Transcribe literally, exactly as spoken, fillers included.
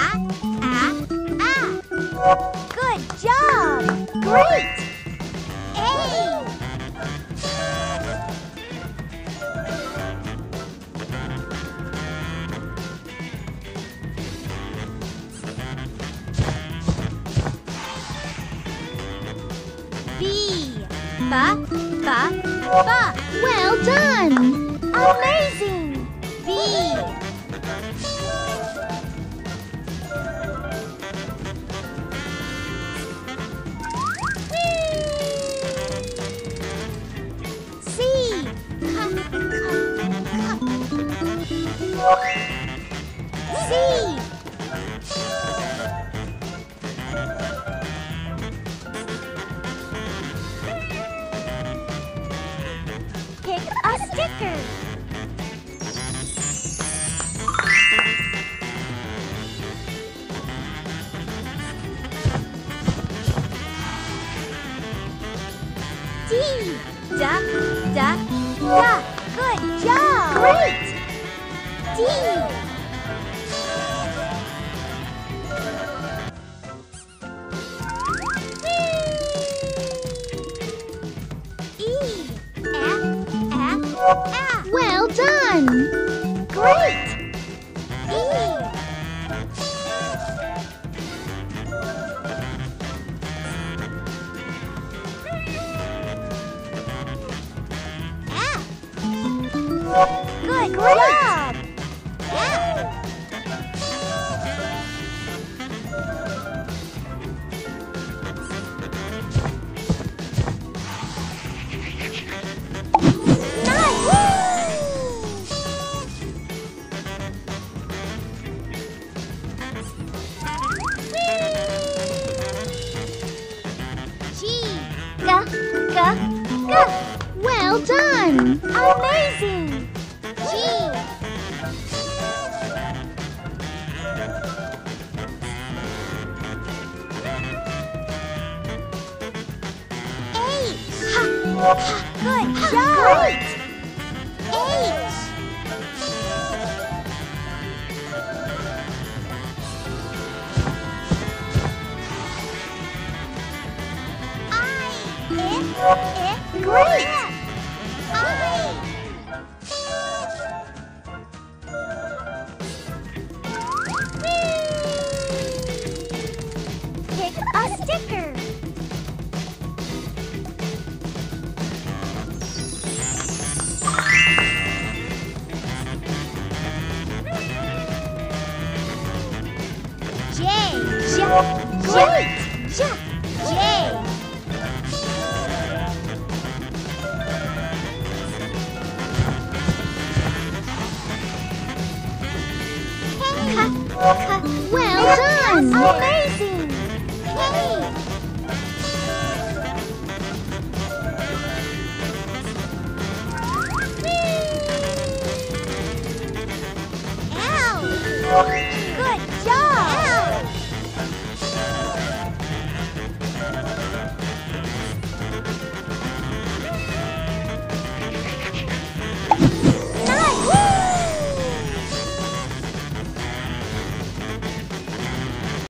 Good job! Great! A! B! Ba, ba, ba! Well done! Amazing! B! C! C! Pick a sticker. D. Da, da, da. Good job. Great. D. E. F, F, F. Well done! Great. E. F. Good job. F. G. Ga, ga, ga. Well done! Amazing! G. H. Ha, ha. Good job! Great! H. I. I. I. Great! I. Pick a sticker. J. J. Great! J. J. K. K. Well done! Amazing!